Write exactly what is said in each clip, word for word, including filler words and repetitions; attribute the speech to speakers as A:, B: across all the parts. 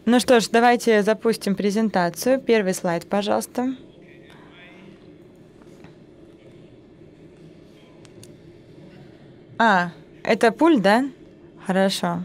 A: Ну что ж, давайте запустим презентацию. Первый слайд, пожалуйста. А, это пульт, да? Хорошо.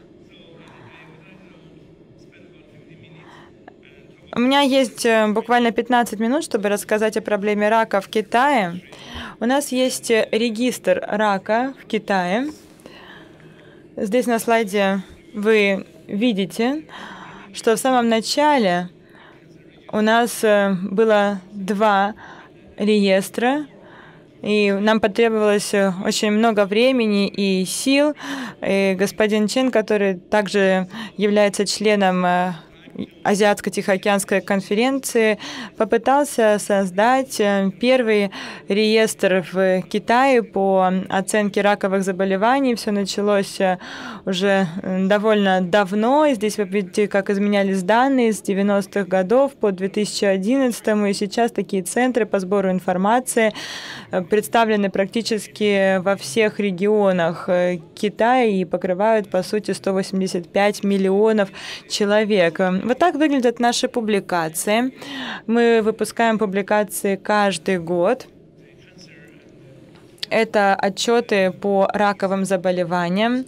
A: У меня есть буквально пятнадцать минут, чтобы рассказать о проблеме рака в Китае. У нас есть регистр рака в Китае. Здесь на слайде вы видите, что в самом начале у нас было два реестра, и нам потребовалось очень много времени и сил. И господин Чен, который также является членом Азиатско-Тихоокеанской конференции, попытался создать первый реестр в Китае по оценке раковых заболеваний. Все началось уже довольно давно. И здесь вы видите, как изменялись данные с девяностых годов по две тысячи одиннадцатый. И сейчас такие центры по сбору информации представлены практически во всех регионах Китая и покрывают, по сути, сто восемьдесят пять миллионов человек. Вот так выглядят наши публикации. Мы выпускаем публикации каждый год. Это отчеты по раковым заболеваниям.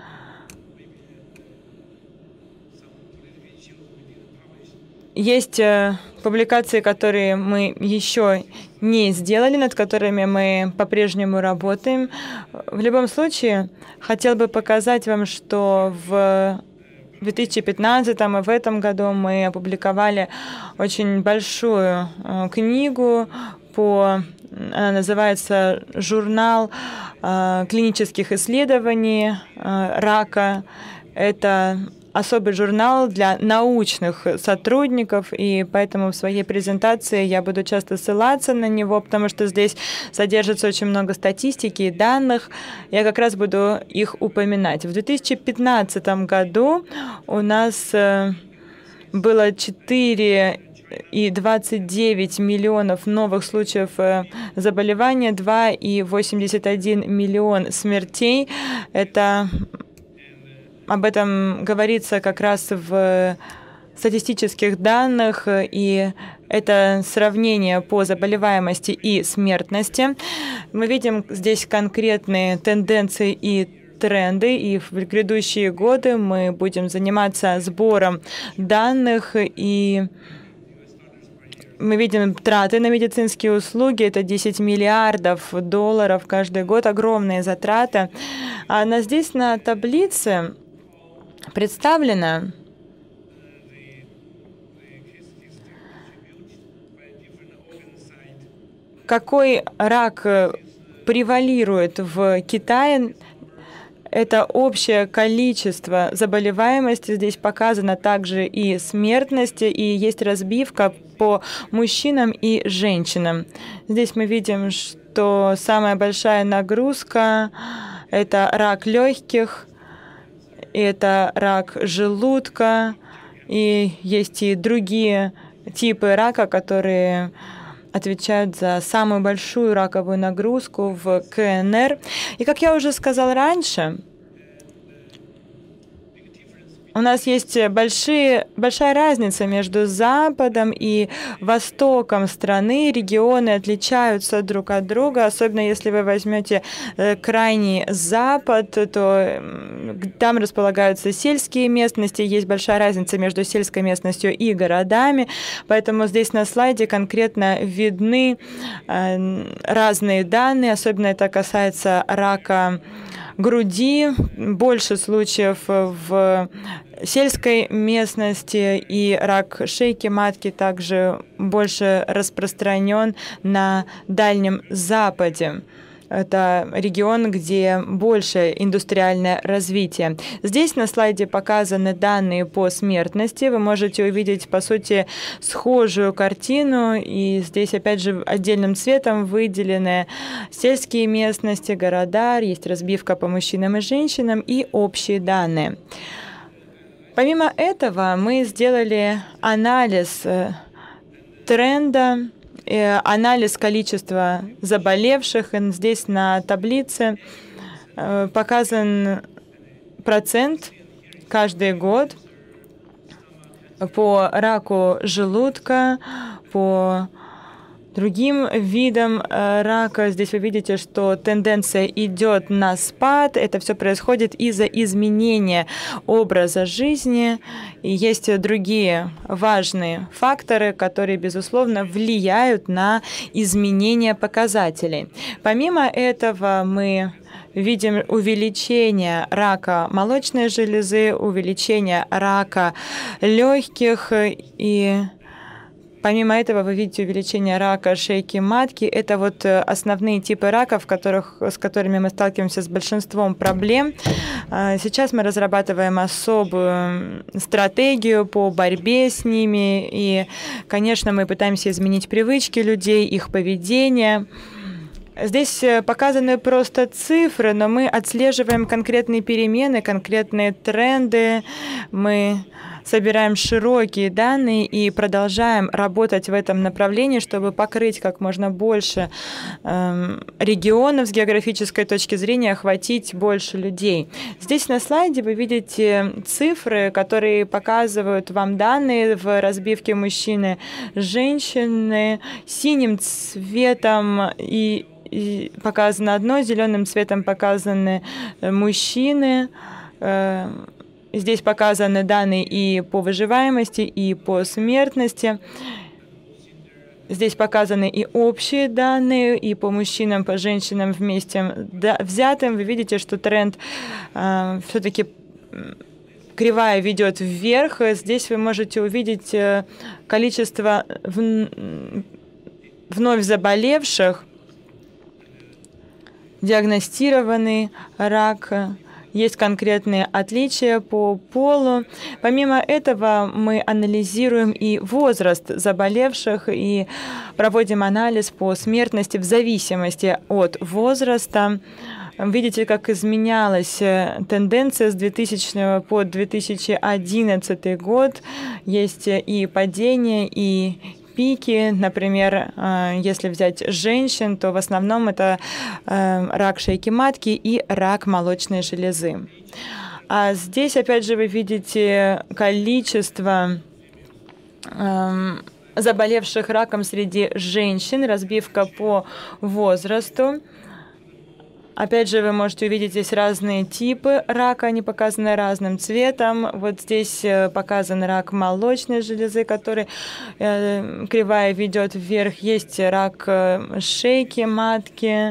A: Есть публикации, которые мы еще не сделали, над которыми мы по-прежнему работаем. В любом случае, хотел бы показать вам, что в две тысячи пятнадцатом и в этом году мы опубликовали очень большую книгу по, она называется «Журнал клинических исследований рака». Это особый журнал для научных сотрудников, и поэтому в своей презентации я буду часто ссылаться на него, потому что здесь содержится очень много статистики и данных. Я как раз буду их упоминать. В две тысячи пятнадцатом году у нас было четыре и двадцать девять миллионов новых случаев заболевания, два и восемьдесят один миллион смертей. Это Об этом говорится как раз в статистических данных, и это сравнение по заболеваемости и смертности. Мы видим здесь конкретные тенденции и тренды, и в грядущие годы мы будем заниматься сбором данных, и мы видим траты на медицинские услуги, это десять миллиардов долларов каждый год, огромные затраты. А на, здесь на таблице представлено какой рак превалирует в Китае. Это общее количество заболеваемости. Здесь показано также и смертность, и есть разбивка по мужчинам и женщинам. Здесь мы видим, что самая большая нагрузка – это рак легких, это рак желудка, и есть и другие типы рака, которые отвечают за самую большую раковую нагрузку в КНР. И, как я уже сказал раньше, у нас есть большие, большая разница между Западом и Востоком страны. Регионы отличаются друг от друга, особенно если вы возьмете крайний Запад, то там располагаются сельские местности, есть большая разница между сельской местностью и городами, поэтому здесь на слайде конкретно видны разные данные, особенно это касается рака груди, больше случаев в сельской местности, и рак шейки матки также больше распространен на Дальнем Западе. Это регион, где больше индустриальное развитие. Здесь на слайде показаны данные по смертности. Вы можете увидеть, по сути, схожую картину. И здесь, опять же, отдельным цветом выделены сельские местности, города, есть разбивка по мужчинам и женщинам и общие данные. Помимо этого, мы сделали анализ тренда, анализ количества заболевших. И здесь на таблице показан процент каждый год по раку желудка, по другим видам рака. Здесь вы видите, что тенденция идет на спад. Это все происходит из-за изменения образа жизни. И есть другие важные факторы, которые, безусловно, влияют на изменение показателей. Помимо этого, мы видим увеличение рака молочной железы, увеличение рака легких, и помимо этого вы видите увеличение рака шейки матки. Это вот основные типы раков, которых, с которыми мы сталкиваемся с большинством проблем. Сейчас мы разрабатываем особую стратегию по борьбе с ними. И, конечно, мы пытаемся изменить привычки людей, их поведение. Здесь показаны просто цифры, но мы отслеживаем конкретные перемены, конкретные тренды. Мы собираем широкие данные и продолжаем работать в этом направлении, чтобы покрыть как можно больше э, регионов с географической точки зрения, охватить больше людей. Здесь на слайде вы видите цифры, которые показывают вам данные в разбивке мужчины, женщины, синим цветом и И показано одно, зеленым цветом показаны мужчины. Здесь показаны данные и по выживаемости, и по смертности. Здесь показаны и общие данные, и по мужчинам, по женщинам вместе взятым. Вы видите, что тренд э, все-таки кривая ведет вверх. Здесь вы можете увидеть количество вновь заболевших, диагностированный рак, есть конкретные отличия по полу. Помимо этого мы анализируем и возраст заболевших и проводим анализ по смертности в зависимости от возраста. Видите, как изменялась тенденция с двухтысячного по две тысячи одиннадцатый год. Есть и падение, и пики. Например, если взять женщин, то в основном это рак шейки матки и рак молочной железы. А здесь, опять же, вы видите количество заболевших раком среди женщин, разбивка по возрасту. Опять же, вы можете увидеть здесь разные типы рака, они показаны разным цветом. Вот здесь показан рак молочной железы, который э, кривая ведет вверх. Есть рак шейки матки,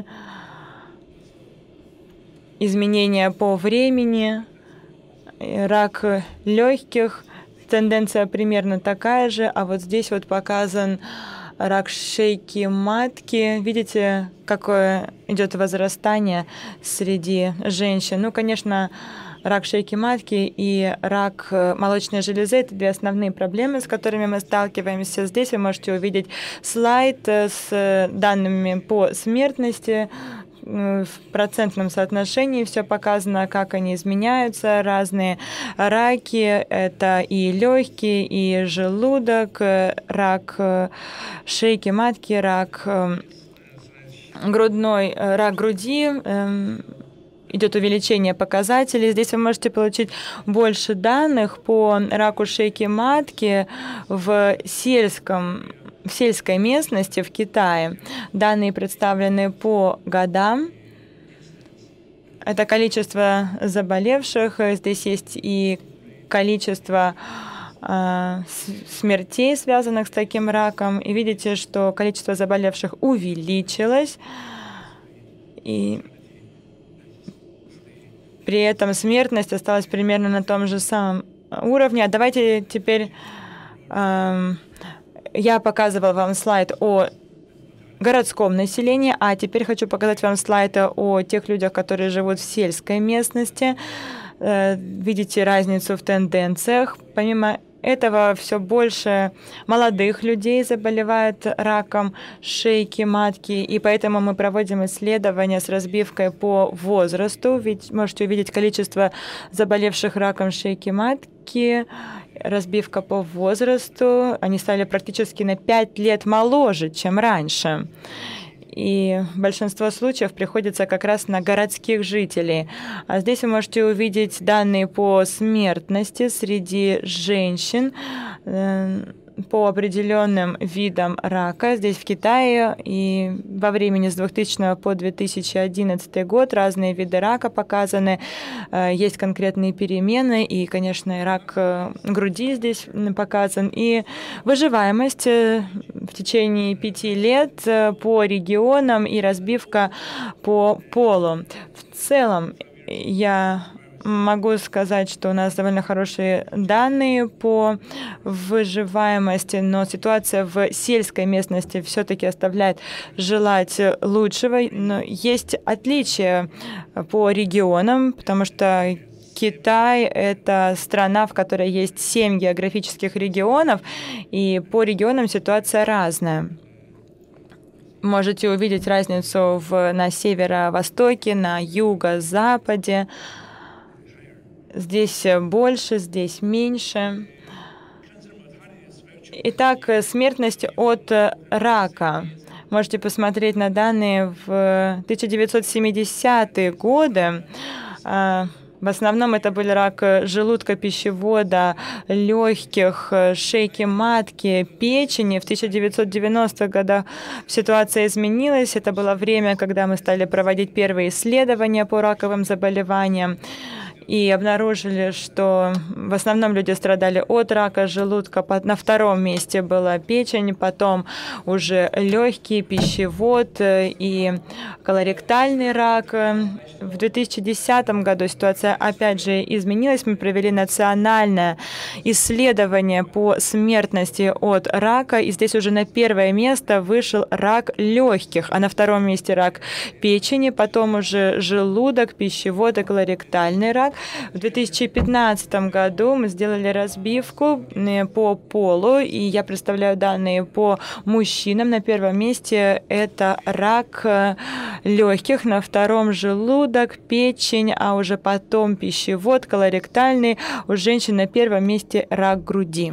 A: изменения по времени, рак легких. Тенденция примерно такая же, а вот здесь вот показан рак шейки матки. Видите, какое идет возрастание среди женщин. Ну, конечно, рак шейки матки и рак молочной железы – это две основные проблемы, с которыми мы сталкиваемся. Здесь вы можете увидеть слайд с данными по смертности. В процентном соотношении все показано, как они изменяются. Разные раки – это и легкие, и желудок, рак шейки матки, рак грудной, рак груди. Идет увеличение показателей. Здесь вы можете получить больше данных по раку шейки матки в сельском в сельской местности в Китае. Данные представлены по годам. Это количество заболевших. Здесь есть и количество э, смертей, связанных с таким раком. И видите, что количество заболевших увеличилось. И при этом смертность осталась примерно на том же самом уровне. А давайте теперь... Э, Я показывала вам слайд о городском населении, а теперь хочу показать вам слайд о тех людях, которые живут в сельской местности. Видите разницу в тенденциях. Помимо этого, все больше молодых людей заболевает раком шейки матки, и поэтому мы проводим исследования с разбивкой по возрасту. Ведь можете увидеть количество заболевших раком шейки матки, разбивка по возрасту. Они стали практически на пять лет моложе, чем раньше. и большинство случаев приходится как раз на городских жителей. А здесь вы можете увидеть данные по смертности среди женщин по определенным видам рака здесь, в Китае, и во времени с двухтысячного по две тысячи одиннадцатый год разные виды рака показаны, есть конкретные перемены, и, конечно, и рак груди здесь показан, и выживаемость в течение пяти лет по регионам и разбивка по полу. В целом, я могу сказать, что у нас довольно хорошие данные по выживаемости, но ситуация в сельской местности все-таки оставляет желать лучшего. Но есть отличия по регионам, потому что Китай — это страна, в которой есть семь географических регионов, и по регионам ситуация разная. Можете увидеть разницу в, на северо-востоке, на юго-западе. Здесь больше, здесь меньше. Итак, смертность от рака. Можете посмотреть на данные в тысяча девятьсот семидесятые годы. В основном это был рак желудка, пищевода, легких, шейки матки, печени. В тысяча девятьсот девяностых годах ситуация изменилась. Это было время, когда мы стали проводить первые исследования по раковым заболеваниям. И обнаружили, что в основном люди страдали от рака желудка. На втором месте была печень, потом уже легкий, пищевод и колоректальный рак. В две тысячи десятом году ситуация опять же изменилась. Мы провели национальное исследование по смертности от рака. И здесь уже на первое место вышел рак легких, а на втором месте рак печени, потом уже желудок, пищевод и колоректальный рак. В две тысячи пятнадцатом году мы сделали разбивку по полу, и я представляю данные по мужчинам. На первом месте это рак легких, на втором желудок, печень, а уже потом пищевод, колоректальный. У женщин на первом месте рак груди.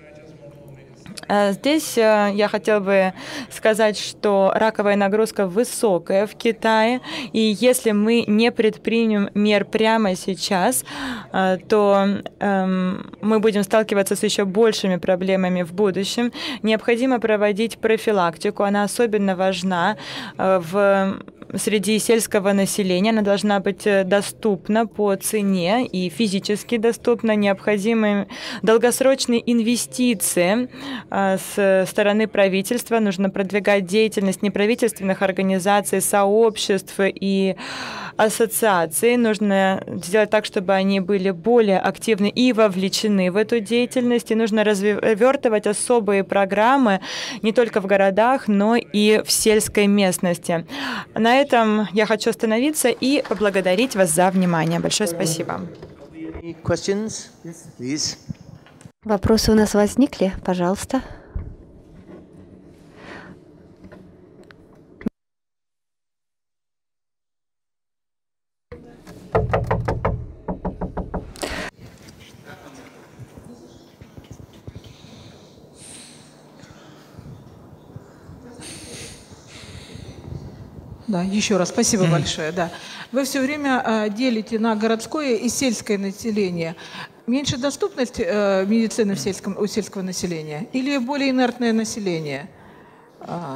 A: Здесь я хотела бы сказать, что раковая нагрузка высокая в Китае, и если мы не предпримем мер прямо сейчас, то мы будем сталкиваться с еще большими проблемами в будущем. Необходимо проводить профилактику, она особенно важна в среди сельского населения. Она должна быть доступна по цене и физически доступна. Необходимы долгосрочные инвестиции с стороны правительства. Нужно продвигать деятельность неправительственных организаций, сообществ и ассоциаций. Нужно сделать так, чтобы они были более активны и вовлечены в эту деятельность. И нужно развертывать особые программы не только в городах, но и в сельской местности. На этом я хочу остановиться и поблагодарить вас за внимание. Большое спасибо.
B: Вопросы у нас возникли? Пожалуйста.
C: Да, еще раз спасибо большое. Да. Вы все время э, делите на городское и сельское население. Меньше доступность э, медицины в сельском, у сельского населения или более инертное население? А,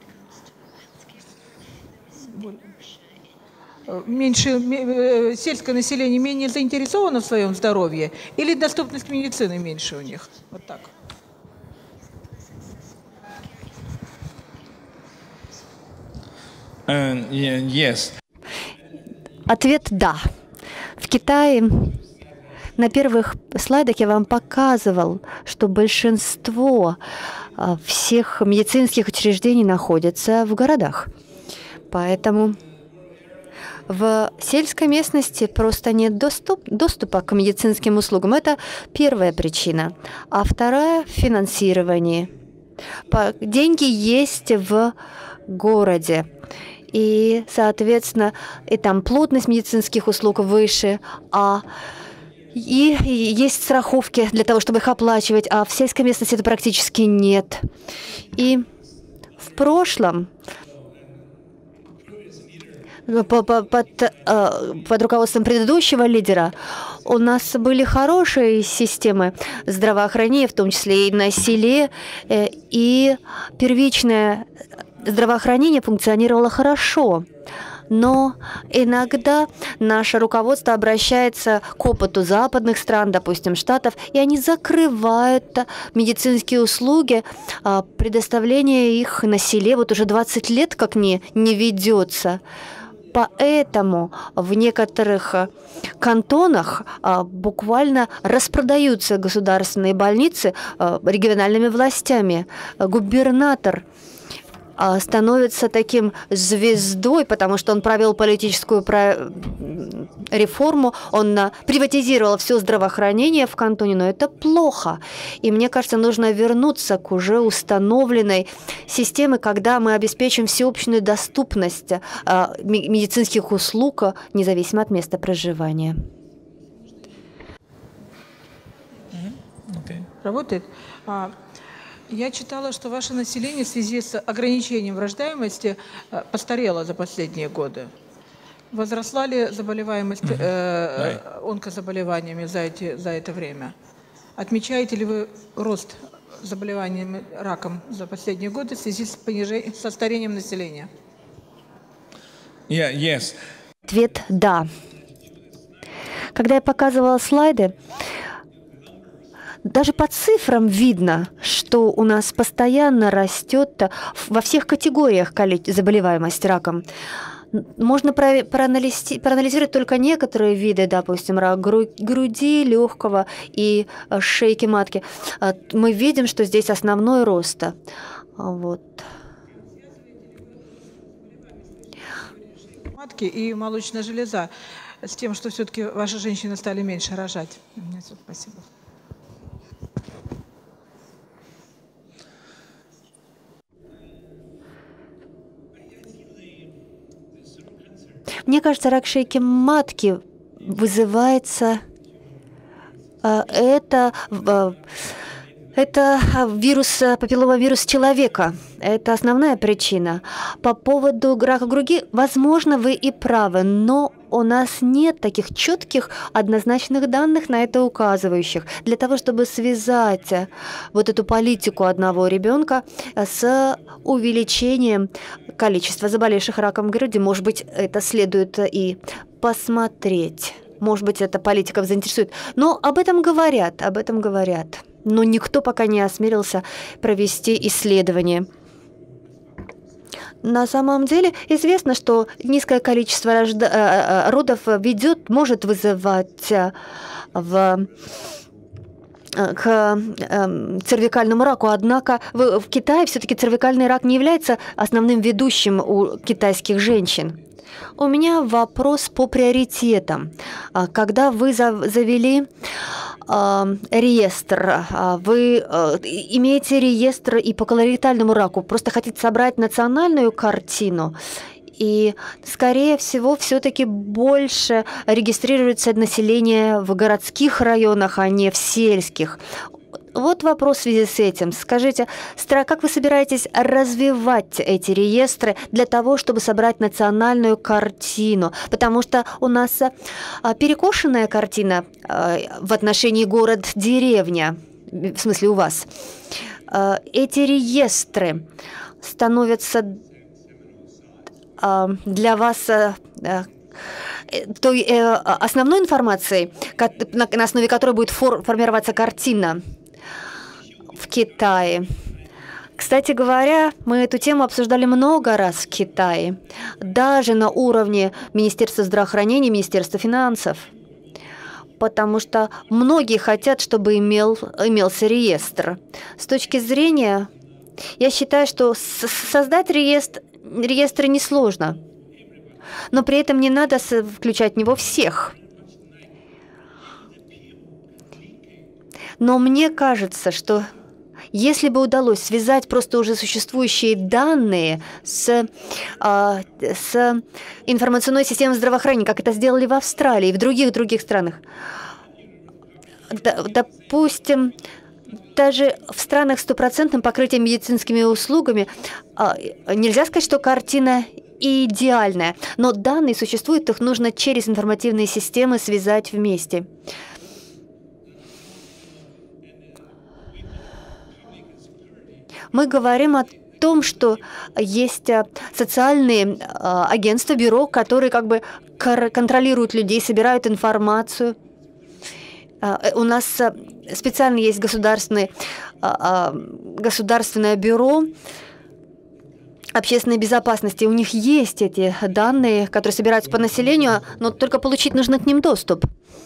C: меньше э, сельское население менее заинтересовано в своем здоровье или доступность медицины меньше у них? Вот так.
B: Uh, yes. Ответ «да». В Китае на первых слайдах я вам показывал, что большинство всех медицинских учреждений находятся в городах. Поэтому в сельской местности просто нет доступ, доступа к медицинским услугам. Это первая причина. А вторая – финансирование. Деньги есть в городе. И, соответственно, и там плотность медицинских услуг выше, а и, и есть страховки для того, чтобы их оплачивать, а в сельской местности это практически нет. И в прошлом под, под руководством предыдущего лидера у нас были хорошие системы здравоохранения, в том числе и на селе, и первичное здравоохранение функционировало хорошо. Но иногда наше руководство обращается к опыту западных стран, допустим, Штатов, и они закрывают медицинские услуги, предоставление их на селе вот уже двадцать лет как не, не ведется. Поэтому в некоторых кантонах буквально распродаются государственные больницы региональными властями. Губернатор становится таким звездой, потому что он провел политическую реформу, он приватизировал все здравоохранение в кантоне, но это плохо. И мне кажется, нужно вернуться к уже установленной системе, когда мы обеспечим всеобщую доступность медицинских услуг, независимо от места проживания.
C: Okay. Работает? Я читала, что ваше население в связи с ограничением рождаемости постарело за последние годы. Возросла ли заболеваемость э, онкозаболеваниями за, эти, за это время? Отмечаете ли вы рост заболеваний раком за последние годы в связи с понижением, со старением населения?
D: Yeah, yes.
B: Ответ – да. Когда я показывала слайды, даже по цифрам видно, что у нас постоянно растет во всех категориях заболеваемость раком. Можно проанализировать только некоторые виды, допустим, рак груди, легкого и шейки матки. Мы видим, что здесь основной рост. Вот.
C: Матки и молочная железа с тем, что все-таки ваши женщины стали меньше рожать. Спасибо.
B: Мне кажется, рак шейки матки вызывается э, это, э, это вирус, папилломавирус человека. Это основная причина. По поводу рака груди, возможно, вы и правы, но у нас нет таких четких, однозначных данных на это указывающих. Для того, чтобы связать вот эту политику одного ребенка с увеличением количества заболевших раком груди, может быть, это следует и посмотреть. Может быть, эта политика заинтересует. Но об этом говорят, об этом говорят. Но никто пока не осмелился провести исследование. На самом деле известно, что низкое количество рожда... родов ведет, может вызывать в... к цервикальному раку. Однако в Китае все-таки цервикальный рак не является основным ведущим у китайских женщин. У меня вопрос по приоритетам. Когда вы завели реестр, вы имеете реестр и по колоритальному раку, просто хотите собрать национальную картину, и, скорее всего, все-таки больше регистрируется население в городских районах, а не в сельских. Вот вопрос в связи с этим. Скажите, как вы собираетесь развивать эти реестры для того, чтобы собрать национальную картину? Потому что у нас перекошенная картина в отношении город-деревня, в смысле у вас. Эти реестры становятся для вас той основной информацией, на основе которой будет формироваться картина в Китае. Кстати говоря, мы эту тему обсуждали много раз в Китае, даже на уровне Министерства здравоохранения, Министерства финансов, потому что многие хотят, чтобы имел, имелся реестр. С точки зрения, я считаю, что создать реестр, реестры несложно, но при этом не надо включать в него всех. Но мне кажется, что если бы удалось связать просто уже существующие данные с, а, с информационной системой здравоохранения, как это сделали в Австралии и в других других странах, допустим, даже в странах с стопроцентным покрытием медицинскими услугами, а, нельзя сказать, что картина идеальное. Но данные существуют, их нужно через информативные системы связать вместе. Мы говорим о том, что есть социальные агентства, бюро, которые как бы контролируют людей, собирают информацию. У нас специально есть государственное, государственное бюро общественной безопасности. У них есть эти данные, которые собираются по населению, но только получить нужно к ним доступ.